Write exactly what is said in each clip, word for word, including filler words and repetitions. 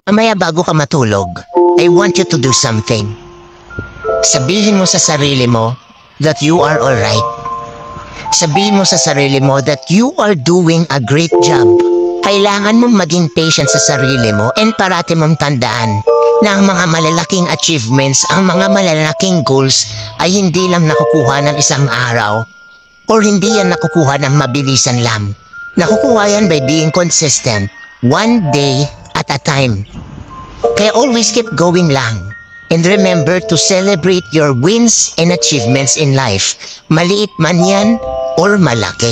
Mamaya bago ka matulog, I want you to do something. Sabihin mo sa sarili mo that you are alright. Sabihin mo sa sarili mo that you are doing a great job. Kailangan mong maging patient sa sarili mo and parati mong tandaan na ang mga malalaking achievements, ang mga malalaking goals ay hindi lang nakukuha ng isang araw or hindi yan nakukuha ng mabilisan lang. Nakukuha yan by being consistent, one day at a time. Kaya always keep going lang. And remember to celebrate your wins and achievements in life. Maliit man yan or malaki.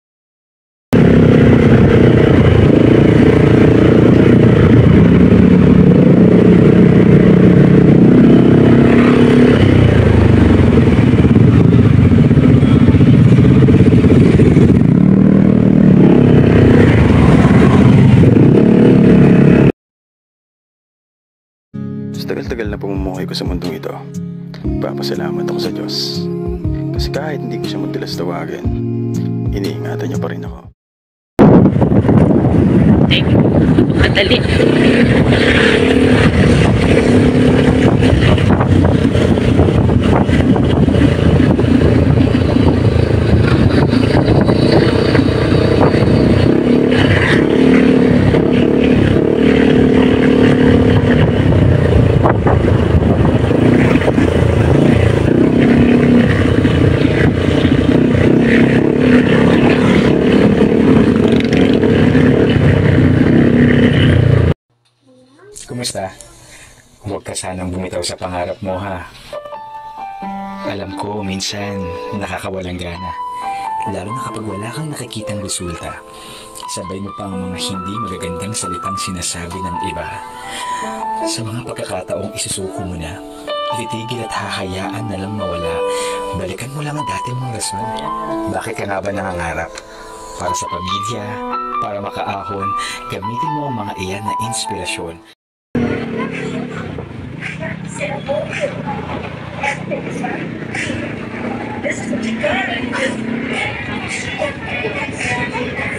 Sa tagal-tagal na pamumuhay ko sa mundong ito, papasalamat ako sa Diyos. Kasi kahit hindi ko siya madalas tawagin, iniingatan niya pa rin ako. Thank you. Madali. Kumusta? Huwag ka sanang bumitaw sa pangarap mo, ha? Alam ko, minsan nakakawalang gana. Lalo na kapag wala kang nakikitang resulta. Sabay mo pa ang mga hindi magagandang salitang sinasabi ng iba. Sa mga pagkakataong isusuko mo na, ititigil at hahayaan na lang mawala. Balikan mo lang ang dati mong rason. Bakit ka nga ba nangangarap? Para sa pamilya, para makaahon, gamitin mo ang mga iyan na inspirasyon. This is what you got.